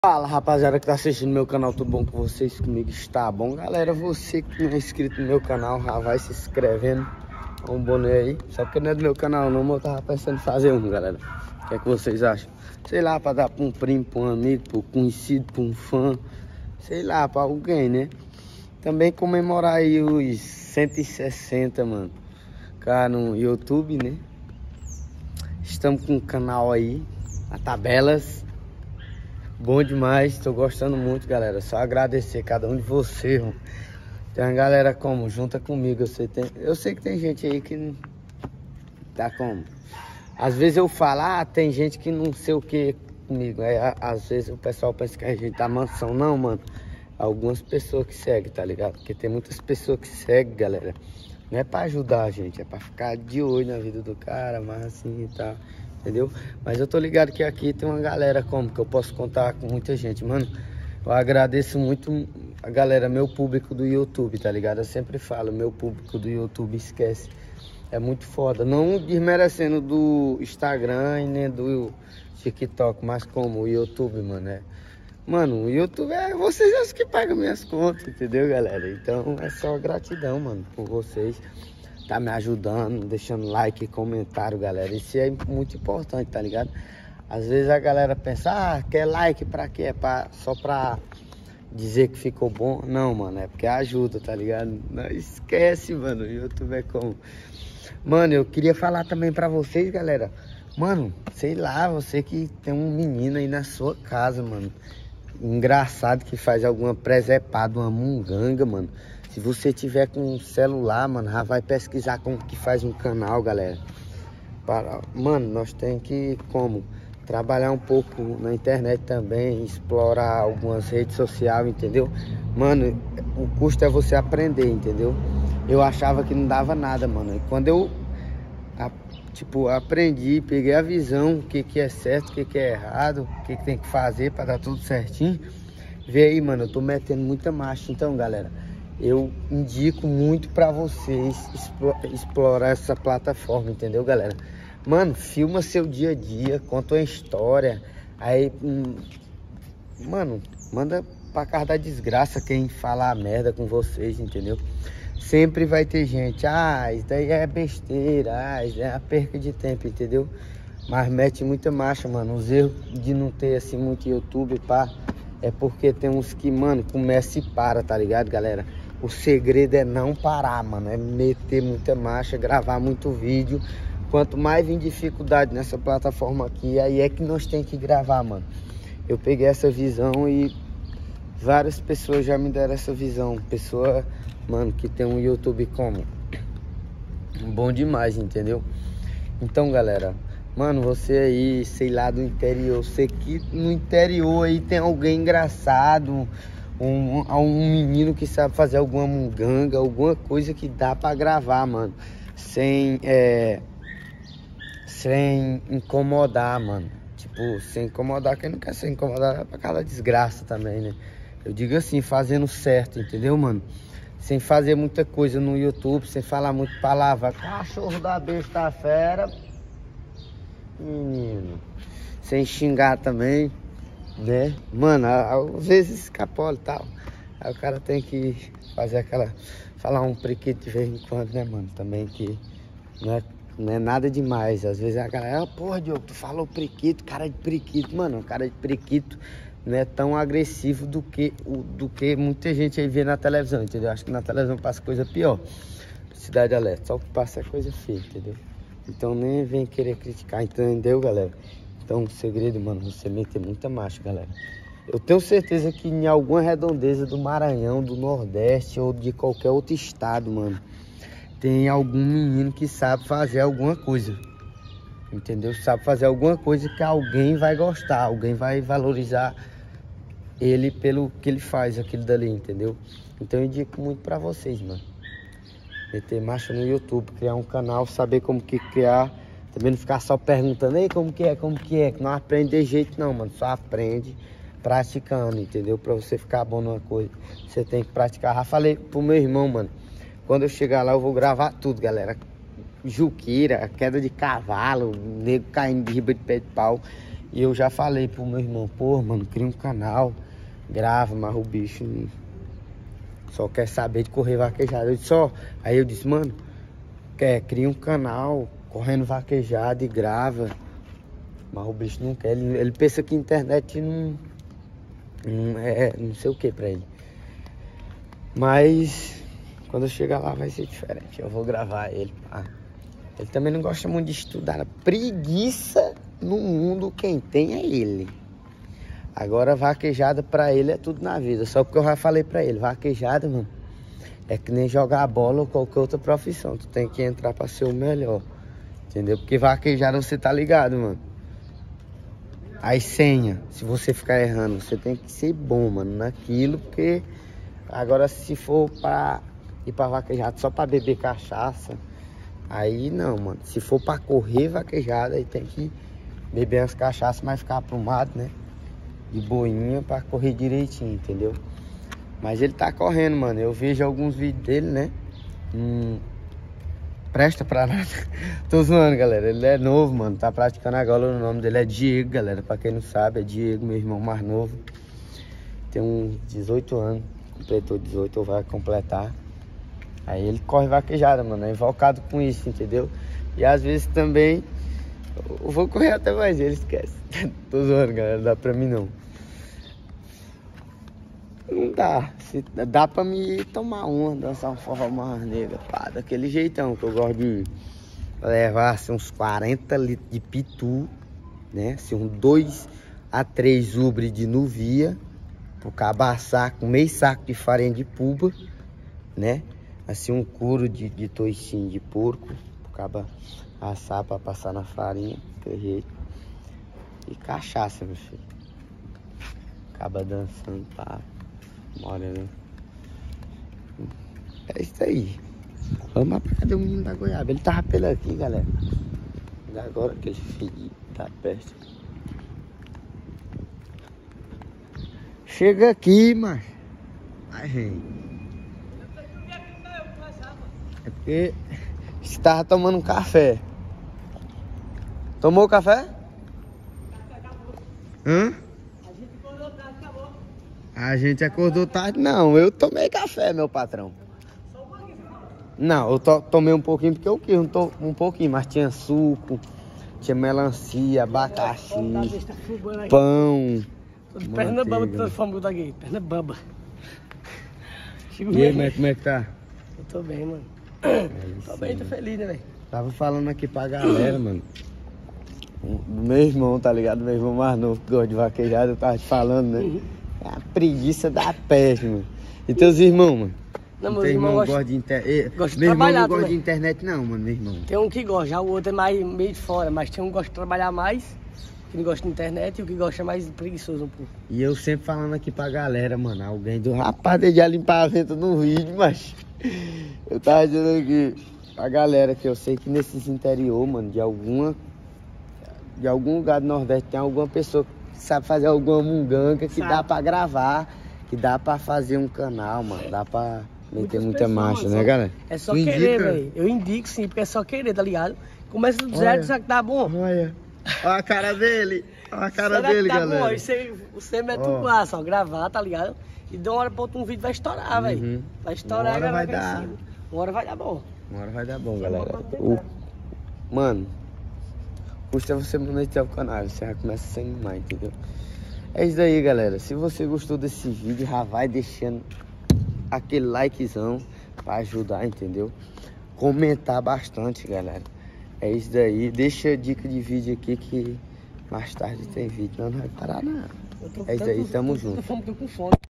Fala rapaziada que tá assistindo meu canal, tudo bom com vocês? Comigo está bom, galera. Você que não é inscrito no meu canal, já vai se inscrevendo. Um boné aí, só porque não é do meu canal não, mas eu tava pensando em fazer um, galera. O que é que vocês acham? Sei lá, pra dar pra um primo, pra um amigo, pra um conhecido, pra um fã, sei lá, pra alguém, né? Também comemorar aí os 160, mano, cara, no YouTube, né? Estamos com um canal aí, a Tabelas. Bom demais, tô gostando muito, galera. Só agradecer cada um de vocês, mano. Tem uma galera como, junta comigo. Eu sei que tem gente aí que não tá como. Às vezes eu falo, tem gente que não sei o que comigo. Aí às vezes o pessoal pensa que a gente tá mansão. Não, mano. Algumas pessoas que seguem, tá ligado? Porque tem muitas pessoas que seguem, galera. Não é pra ajudar a gente, é pra ficar de olho na vida do cara, mas assim e tal. Entendeu? Mas eu tô ligado que aqui tem uma galera como que eu posso contar com muita gente, mano. Eu agradeço muito a galera, meu público do YouTube, tá ligado? Eu sempre falo, meu público do YouTube, esquece. É muito foda. Não desmerecendo do Instagram e nem do TikTok, mas como o YouTube, mano. Mano, o YouTube é vocês que pagam minhas contas, entendeu, galera? Então é só gratidão, mano, por vocês. Tá me ajudando, deixando like e comentário, galera. Isso é muito importante, tá ligado? Às vezes a galera pensa, quer like pra quê? Só pra dizer que ficou bom. Não, mano, é porque ajuda, tá ligado? Não esquece, mano, o YouTube é como. Mano, eu queria falar também pra vocês, galera. Mano, sei lá, você que tem um menino aí na sua casa, mano. Engraçado que faz alguma presepada, uma munganga, mano. Se você tiver com um celular, mano, já vai pesquisar como que faz um canal, galera. Mano, nós temos que, trabalhar um pouco na internet também, explorar algumas redes sociais, entendeu? Mano, o custo é você aprender, entendeu? Eu achava que não dava nada, mano. E quando eu, aprendi, peguei a visão, o que é certo, o que é errado, o que tem que fazer pra dar tudo certinho. Vê aí, mano, eu tô metendo muita marcha. Então, galera, eu indico muito pra vocês explorar essa plataforma, entendeu, galera? Mano, filma seu dia a dia, conta uma história. Aí, mano, manda pra casa da desgraça quem falar merda com vocês, entendeu? Sempre vai ter gente, isso daí é besteira, isso é a perca de tempo, entendeu? Mas mete muita marcha, mano. Os erros de não ter, assim, muito YouTube, é porque tem uns que, mano, começa e para, tá ligado, galera? O segredo é não parar, mano. É meter muita marcha, gravar muito vídeo. Quanto mais vir dificuldade nessa plataforma aqui, aí é que nós tem que gravar, mano. Eu peguei essa visão e várias pessoas já me deram essa visão. Pessoa, mano, que tem um YouTube como bom demais, entendeu? Então, galera, mano, você aí, sei lá, do interior, sei que no interior aí tem alguém engraçado, um menino que sabe fazer alguma munganga, alguma coisa que dá pra gravar, mano, sem incomodar, mano. Tipo, sem incomodar, quem não quer ser incomodado é pra cada desgraça também, né? Eu digo assim, fazendo certo, entendeu, mano? Sem fazer muita coisa no YouTube, sem falar muito palavra. Cachorro da besta fera, menino. Sem xingar também, né? Mano, às vezes escapola e tal. Aí o cara tem que fazer falar um prequito de vez em quando, né, mano? Também que não é nada demais. Às vezes a galera, porra, Diogo, tu falou prequito, cara de prequito. Mano, cara de prequito não é tão agressivo do que muita gente aí vê na televisão, entendeu? Acho que na televisão passa coisa pior. Cidade Alerta, só o que passa é coisa feia, entendeu? Então nem vem querer criticar, entendeu, galera? Então o segredo, mano, você meter muita marcha, galera. Eu tenho certeza que em alguma redondeza do Maranhão, do Nordeste ou de qualquer outro estado, mano, tem algum menino que sabe fazer alguma coisa, entendeu? Sabe fazer alguma coisa que alguém vai gostar, alguém vai valorizar ele pelo que ele faz, aquilo dali, entendeu? Então eu indico muito pra vocês, mano. Meter marcha no YouTube, criar um canal, saber como que criar. Também não ficar só perguntando, ei, como que é, que não aprende de jeito não, mano. Só aprende praticando, entendeu? Pra você ficar bom numa coisa, você tem que praticar. Já falei pro meu irmão, mano, quando eu chegar lá eu vou gravar tudo, galera. Juqueira, queda de cavalo, nego caindo de riba de pé de pau. E eu já falei pro meu irmão, pô, mano, cria um canal, grava, mas o bicho só quer saber de correr vaquejada. Eu disse, ó, aí eu disse, mano, cria um canal, correndo vaquejada e grava. Mas o bicho não quer, ele pensa que internet não é não sei o que pra ele. Mas quando eu chegar lá vai ser diferente, eu vou gravar ele, pá. Ele também não gosta muito de estudar. Preguiça no mundo quem tem é ele. Agora vaquejada pra ele é tudo na vida. Só porque eu já falei pra ele, vaquejada, mano, é que nem jogar bola ou qualquer outra profissão. Tu tem que entrar pra ser o melhor, entendeu? Porque vaquejada você tá ligado, mano. As senhas, se você ficar errando, você tem que ser bom, mano, naquilo. Porque agora se for pra ir pra vaquejada só pra beber cachaça, aí não, mano. Se for pra correr vaquejada, aí tem que beber as cachaças, mas ficar aprumado, né? De boinha pra correr direitinho, entendeu? Mas ele tá correndo, mano. Eu vejo alguns vídeos dele, né? Presta pra nada. Tô zoando, galera. Ele é novo, mano. Tá praticando agora. O nome dele é Diego, galera. Pra quem não sabe, é Diego, meu irmão mais novo. Tem uns 18 anos. Completou 18 ou vai completar. Aí ele corre vaquejada, mano. É invocado com isso, entendeu? E às vezes também eu vou correr até mais, ele esquece. Tô zoando, galera. Não dá pra mim não. Não dá. Dá pra me tomar uma, dançar um forró mais negra, pá, daquele jeitão que eu gosto de levar assim, uns 40 litros de pitu, né? Assim, uns 2 a 3 ubre de nuvia, pro cabaçar com meio saco de farinha de puba, né? Assim, um couro de toicinho de porco, pro caba assar pra passar na farinha, daquele jeito. E cachaça, meu filho. Acaba dançando, pá. Morando. É isso aí. Vamos pra cadê o menino da goiaba? Ele tava pela aqui, galera. E agora aquele filho da peste. Chega aqui, macho. Ai, gente. É porque você tava tomando um café. Tomou café? Hã? A gente acordou tarde, não. Eu tomei café, meu patrão. Não, eu tomei um pouquinho porque eu quis, um pouquinho, mas tinha suco, tinha melancia, abacaxi, pão. Perna bamba, transformou daqui. Perna bamba. E aí, como é que tá? Eu tô bem, mano. Tô bem, tô feliz, né, velho? Tava falando aqui pra galera, mano. Meu irmão, tá ligado? Meu irmão mais novo que gosta de vaquejada, eu tava te falando, né? É a preguiça da peste, mano. E teus irmãos, mano? Não, meu irmão gosta de internet. Gosta de Meu irmão trabalhar não gosta também. de internet, não, mano, meu irmão. Tem um que gosta, já o outro é mais meio de fora, mas tem um que gosta de trabalhar mais, que não gosta de internet, e o que gosta é mais preguiçoso um pouco. E eu sempre falando aqui pra galera, mano, alguém do rapaz de já limpar a venta no vídeo, mas eu tava dizendo aqui pra galera que eu sei que nesses interior, mano, de algum lugar do Nordeste tem alguma pessoa que sabe fazer alguma munganga que dá pra gravar, que dá pra fazer um canal, mano, dá pra meter muita marcha, né, galera? É só querer, velho. Eu indico sim, porque é só querer, tá ligado? Começa do zero, sabe que tá bom? Olha a cara dele, olha a cara dele, tá galera. bom, você mete tudo lá, só gravar, tá ligado? E de uma hora pra outra um vídeo vai estourar, velho. Vai estourar, Uma hora vai galera. dar. Uma hora vai dar bom. Uma hora vai dar bom, galera. Mano, custa você monetizar o canal, você já começa a se animar, entendeu? É isso aí, galera. Se você gostou desse vídeo, já vai deixando aquele likezão pra ajudar, entendeu? Comentar bastante, galera. É isso daí. Deixa dica de vídeo aqui que mais tarde tem vídeo. Não vai parar, não. É isso aí, tamo junto. Eu tô com fome.